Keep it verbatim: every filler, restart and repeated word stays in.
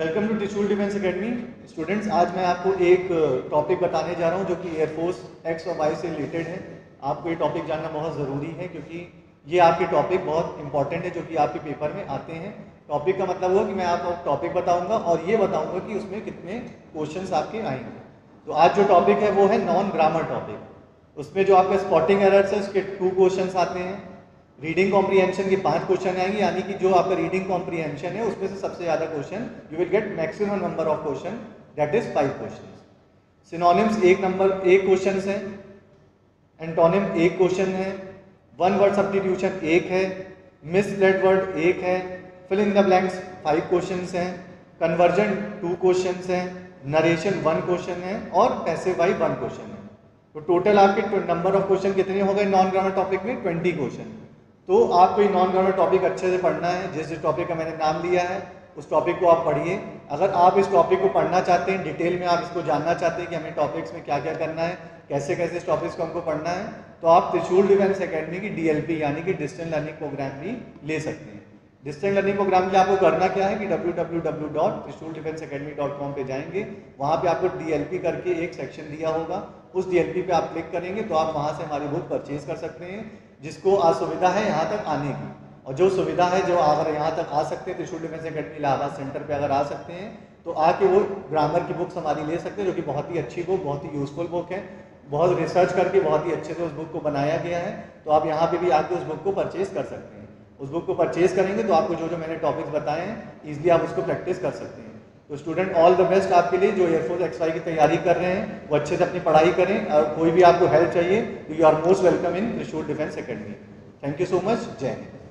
Welcome to Trishul defence academy. Students, आज मैं आपको एक टॉपिक बताने जा रहा हूं जो कि एयरफोर्स एक्स और वाई से रिलेटेड है। आपको ये टॉपिक जानना बहुत ज़रूरी है क्योंकि ये आपके टॉपिक बहुत इंपॉर्टेंट है जो कि आपके पेपर में आते हैं। टॉपिक का मतलब हुआ कि मैं आपको टॉपिक बताऊंगा और ये बताऊंगा कि उसमें कितने क्वेश्चंस आपके आएंगे। तो आज जो टॉपिक है वो है नॉन ग्रामर टॉपिक। उसमें जो आपका स्पॉटिंग एरर्स है उसके टू क्वेश्चन आते हैं। रीडिंग कॉम्प्रीहेंशन के पांच क्वेश्चन आएंगे, यानी कि जो आपका रीडिंग कॉम्प्रीहेंशन है उसमें से सबसे ज्यादा question you will get maximum number of question, that is five question. Synonyms एक नंबर एक क्वेश्चन है, एंटोनिम एक क्वेश्चन है, वन वर्ड सब्स्टिट्यूशन एक है, मिसलेड वर्ड एक है, fill in the blanks five question हैं, कन्वर्जन टू क्वेश्चन हैं, नरेशन वन क्वेश्चन है और पैसिव वाई वन क्वेश्चन है। तो टोटल आपके नंबर ऑफ क्वेश्चन कितने हो गए नॉन ग्रामर टॉपिक में? Twenty question. तो आपको ये नॉन ग्रामर टॉपिक अच्छे से पढ़ना है। जिस जिस टॉपिक का मैंने नाम लिया है उस टॉपिक को आप पढ़िए। अगर आप इस टॉपिक को पढ़ना चाहते हैं, डिटेल में आप इसको जानना चाहते हैं कि हमें टॉपिक्स में क्या क्या करना है, कैसे कैसे इस टॉपिक्स को हमको पढ़ना है, तो आप त्रिशूल डिफेंस एकेडमी की डीएलपी यानी कि डिस्टेंस लर्निंग प्रोग्राम भी ले सकते हैं। डिस्टेंस लर्निंग प्रोग्राम के लिए आपको करना क्या है कि W W W dot Trishul defence academy dot com पे जाएंगे। वहाँ पे आपको डीएलपी करके एक सेक्शन दिया होगा, उस डीएलपी पे आप क्लिक करेंगे तो आप वहाँ से हमारी बुक परचेज कर सकते हैं। जिसको असुविधा है यहाँ तक आने की, और जो सुविधा है जो अगर यहाँ तक आ सकते हैं त्रिशूल डिफेंस एकेडमी इलाहाबाद सेंटर पे अगर आ सकते हैं तो आके वो ग्रामर की बुक्स हमारी ले सकते हैं, जो कि बहुत ही अच्छी बुक, बहुत ही यूजफुल बुक है। बहुत रिसर्च करके बहुत ही अच्छे से उस बुक को बनाया गया है। तो आप यहाँ पे भी आके उस बुक को परचेज कर सकते हैं। उस बुक को परचेज करेंगे तो आपको जो जो मैंने टॉपिक्स बताए हैं ईजिली आप उसको प्रैक्टिस कर सकते हैं। तो स्टूडेंट, ऑल द बेस्ट आपके लिए जो एयरफोर्स एक्स वाई की तैयारी कर रहे हैं वो अच्छे से अपनी पढ़ाई करें। और कोई भी आपको हेल्प चाहिए तो you are most welcome in Trishul defence academy. Thank you so much. जय हिंद।